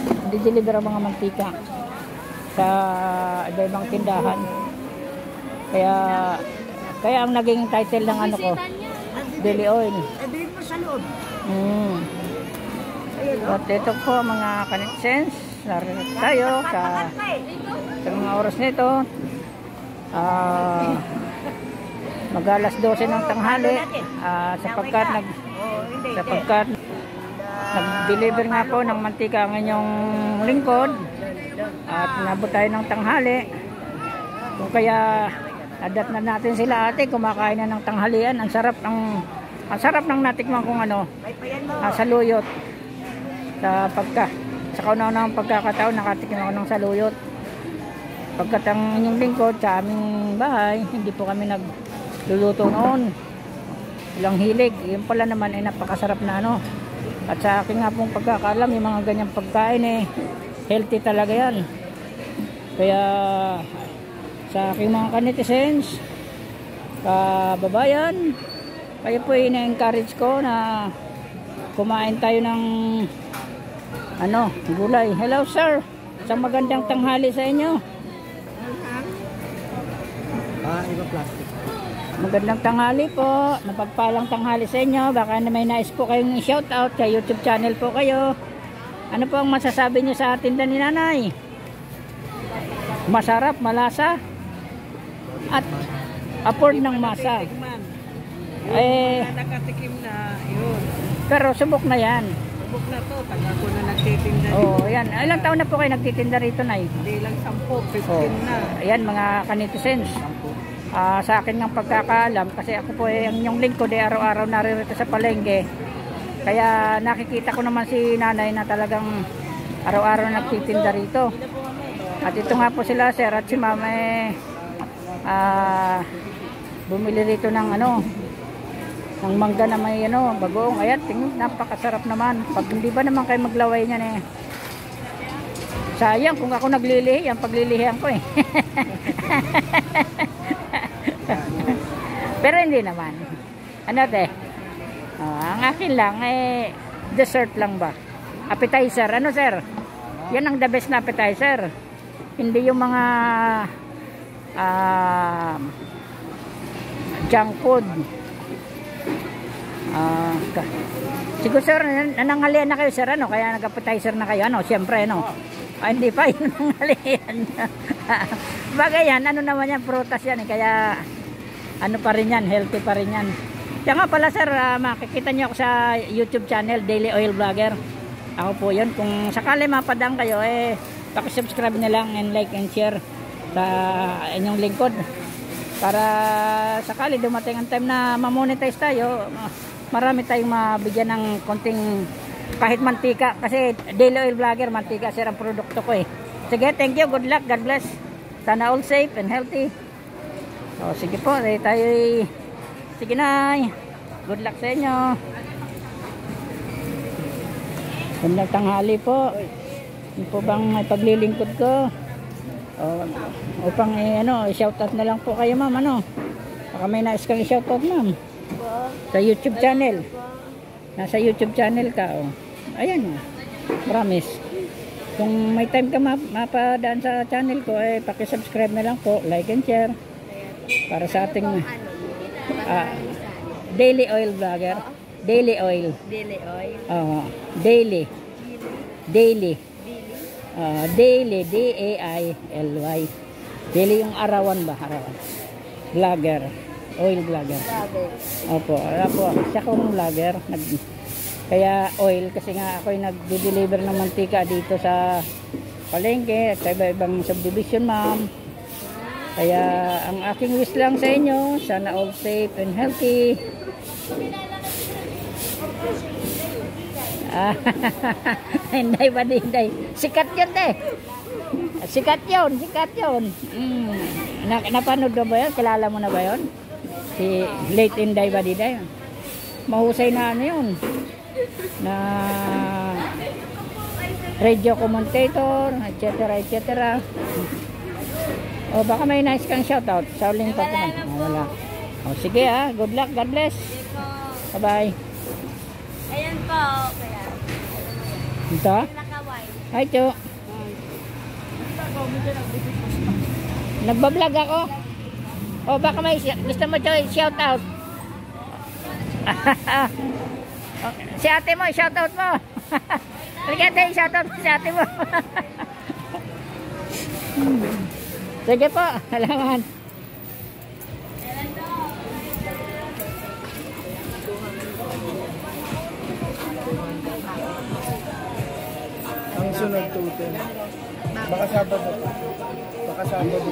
di-deliver ang mga mantika sa iba-ibang tindahan. Kaya ang naging title ng ano ko, Daily Oil. Din mo sa loob. At ito po mga kanitsens, narito tayo sa mga oras nito. Mag-alas 12 ng tanghali sapagkat nag-deliver nga po ng mantika ang inyong lingkod at nabot tayo ng tanghali. Kung kaya adat na natin sila ate, kumakain na ng tanghalian. Ang sarap ng natikman kung ano, saluyot. Sa kauna-unang pagkakataon nakatikim ako ng saluyot. Pagkat ang inyong lingkod sa aming bahay, hindi po kami nagluluto noon. Ilang hilig, yun pala naman ay napakasarap na ano. At sa akin nga pong pagkakalam, yung mga ganyang pagkain healthy talaga yan. Kaya sa aking mga kanitizens, kababayan, kayo po ina-encourage ko na kumain tayo ng gulay. Hello sir, isang magandang tanghali sa inyo. Iba plastic. Magandang tanghali po, napagpalang tanghali sa inyo. Baka na may nais po kayong i-shout out sa YouTube channel po kayo. Ano po ang masasabi nyo sa tinda ni nanay? Masarap, malasa, at afford ng masa. Nakatikim na yun. Pero subok na yan. Subok na to, taga ko na nagtitinda dito. Oh, yan. Ilang taon na po kayo nagtitinda rito, nay? Hindi lang 10, 15 na. Ayan mga kanitizens. Sa akin ng pagkakaalam, kasi ako po ang inyong lingkod araw-araw naririto sa palengke. Kaya nakikita ko naman si nanay na talagang araw-araw nagtitinda rito. At ito nga po sila sir at si mama bumili rito ng ng mangga na may bagoong. Ayan, tingnan, napakasarap naman. Pag hindi ba naman kayo maglaway niyan sayang kung ako naglilihi, ang paglilihian ko Pero hindi naman. Ano te? Ang akin lang dessert lang ba? Appetizer. Ano sir? Yan ang the best na appetizer. Hindi yung mga junk food. Siguro sir, nanangalian na kayo sir, kaya nag-appetizer na kayo, siyempre, hindi pa yun nanangalian. Bagay yan, naman yan, prutas yan, kaya, pa rin yan, healthy pa rin yan. Kaya nga pala sir, makikita nyo ako sa YouTube channel, Daily Oil Vlogger. Ako po yun, kung sakali mapadang kayo, pakisubscribe na lang and like and share sa inyong lingkod. Para sakali dumating ang time na ma-monetize tayo, marami tayong mabigyan ng konting kahit mantika. Kasi Daily Oil Vlogger, mantika sir ang produkto ko Sige, thank you, good luck, God bless. Sana all safe and healthy. So sige po, sige na, good luck sa inyo. Gandang tanghali po. Yung po bang may paglilingkod ko? Upang i-shoutout na lang po kayo ma'am, baka may nais kang i-shoutout ma'am sa YouTube channel. Nasa YouTube channel ka ayan promise. Kung may time ka mapadaan sa channel ko, pakisubscribe na lang po, like and share para sa ating Daily Oil Vlogger. Daily Oil. Daily Oil. Daily Daily D-A-I-L-Y. Daily yung arawan ba? Arawan. Vlogger. Oil vlogger. Opo. Siya kong vlogger. Kaya oil kasi nga ako yung nag-deliver ng mantika dito sa palengke at sa iba-ibang subdivision ma'am. Kaya ang aking wish lang sa inyo, sana all safe and healthy. Hindi ba hindi? Sikat yun Sikat yun. Napanood na ba yun? Kilala mo na ba yun? Si Late Inday Badiday. Mahusay na yun. Na radio commentator, etc. Baka may nice kang shoutout. Sa uling pa naman. Wala. Sige good luck, God bless. Bye-bye. Ayan po. Kaya. Ito? Nakaway. Hi, Cho. Nagbablog ako. O baka may gusto mo, Cho, shout out. Si ate mo, shout out mo. Halika tayo, shout out mo si ate mo. Sige po, salamat. Ang sunod 210. Baka Sabado. Baka Sabado.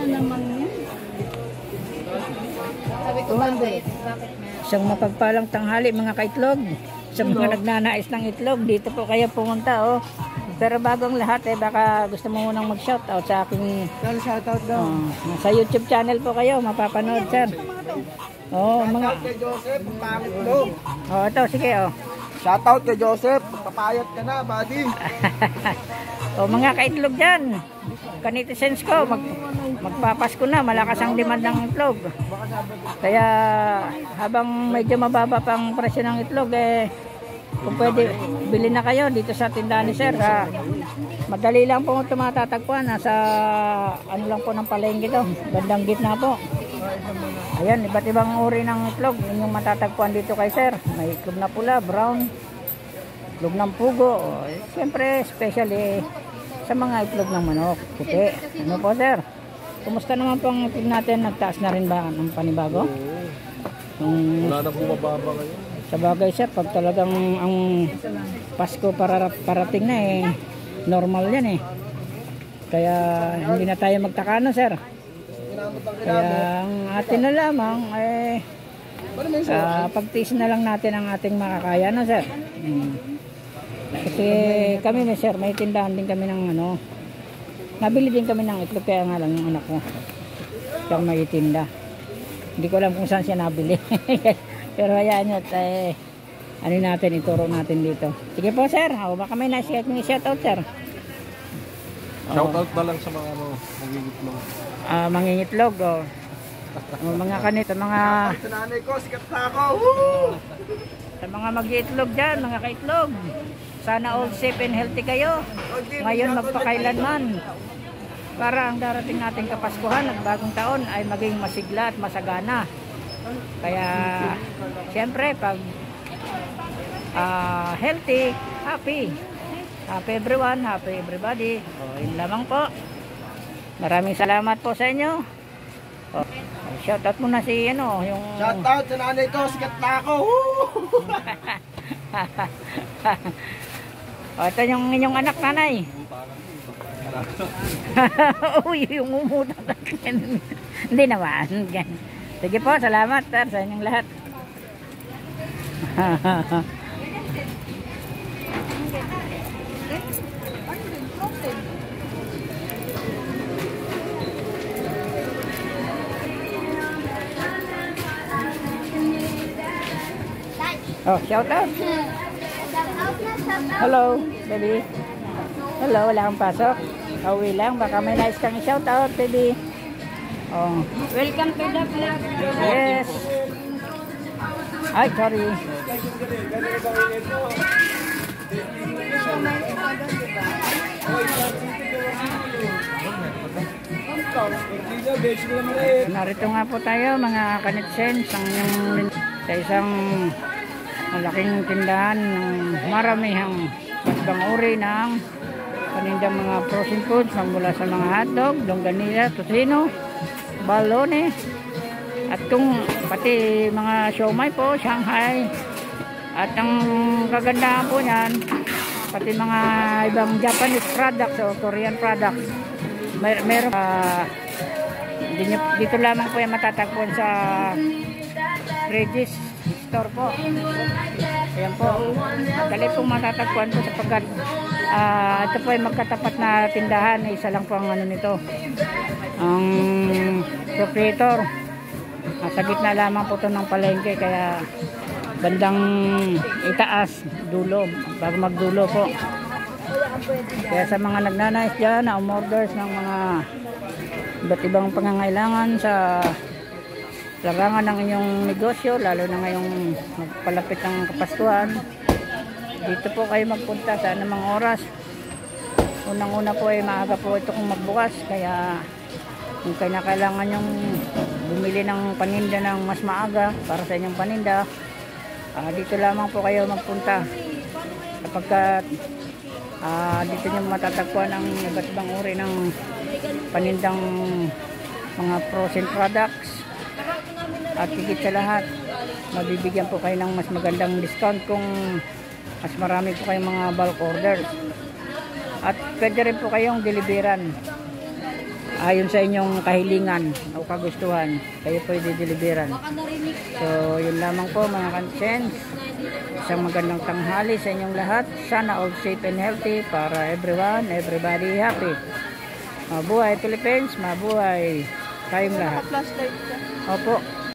Sabi ko, bakit? Isang mapagpalang tanghali mga kaitlog. Sa mga nagnanais ng itlog, dito po kayo pumunta, oh. Pero bago ang lahat, baka gusto mo munang mag-shoutout sa aking... Shoutout daw. Sa YouTube channel po kayo, mapapanood, sir. Oh, mga... Shoutout kay Joseph, pangit mo. Oh, ito, sige, oh. Shoutout kay Joseph, papayat ka na, buddy. O mga kaitlog dyan, kanitizens ko, magpapasko na, malakas ang demand ng itlog. Kaya habang medyo mababa pang presyo ng itlog, kung pwede, bili na kayo dito sa tindahan ni Sir. Madali lang po ito matatagpuan, nasa ano lang po ng palengke ito, bandang gitna po. Ayan, iba't ibang uri ng itlog, yun yung matatagpuan dito kay Sir. May itlog na pula, brown, itlog ng pugo, siyempre especially sa mga itlog ng manok, puti. Ano po, Sir? Kumusta naman po ang itlog natin? Nagtaas na rin ba ng panibago? Wala na bumababa ngayon. Sa bagay, Sir, pag talagang ang Pasko parating na, normal yan, kaya hindi na tayo magtaka, no, Sir? Kaya ang atin na lamang, pagtiis na lang natin ang ating makakaya, no, Sir? Kasi kami na, Sir, may tindahan din kami ng ano, nabili din kami ng itlog, kaya nga lang yung anak ko siyang may tinda. Hindi ko alam kung saan siya nabili. Pero hayaan nyo at ano natin, ituro natin dito. Sige po, Sir, baka may shoutout, Sir. Shoutout na lang sa mga mangingitlog. Mangingitlog, mga kanito, mga... Sa nanay ko, sikat na ako. Sa mga mag-iitlog dyan, mga kaitlog. Sana all safe and healthy kayo. Ngayon magpakailanman. Para ang darating nating Kapaskuhan at bagong taon ay maging masigla at masagana. Kaya, siyempre, pag healthy, happy. Happy everyone, happy everybody. Yun lamang po. Maraming salamat po sa inyo. Shoutout muna si ano, yung... Shoutout sa nanay ko, sikat na ako. Ito yung inyong anak, nanay. Uy, yung umutak. Hindi naman. Sige po, salamat, Sir, sa inyong lahat. Oh, shout out. Hello, baby. Hello, wala kang pasok. Uwi lang, baka may nice kang shout out, baby. Oh. Welcome to the vlog. Yes. Ay, sorry. Narito nga po tayo, mga kanitsens, sa isang malaking tindahan ng maramihang ibang uri ng panindang mga frozen foods, magmula sa mga hotdog, longganisa, tocino, balone, at kung pati mga siomai po, Shanghai. At ang kagandahan po niyan, pati mga ibang Japanese products o Korean products, meron dito lamang po yung matatagpuan sa Regis store po. Ayan po, madali pong matatagpuan po sapagkat ito po ay magkatapat na tindahan. Isa lang po ang ano nito, ang proprietor. Sa gitna lamang po ito ng palengke, kaya bandang itaas, dulo, bago magdulo po. Kaya sa mga nagnanais dyan na umorders ng mga iba't ibang pangangailangan sa larangan ng inyong negosyo, lalo na ngayong magpalapit ng Kapaskuhan, dito po kayo magpunta sa anumang oras o unang-una po ay maaga po ito kung magbukas. Kaya kung kailangan yung bumili ng paninda ng mas maaga para sa inyong paninda, dito lamang po kayo magpunta. Kapag dito nyo matatagpuan ang iba't ibang uri ng panindang mga frozen products. At higit sa lahat, mabibigyan po kayo ng mas magandang discount kung mas marami po kayong mga bulk orders. At pwede rin po kayong deliveran ayon sa inyong kahilingan o kagustuhan. Kayo po i-deliveran. So yun lamang po mga kansens. Isang magandang tanghali sa inyong lahat. Sana all safe and healthy para everyone, everybody happy. Mabuhay Philippines, mabuhay tayong lahat. Opo.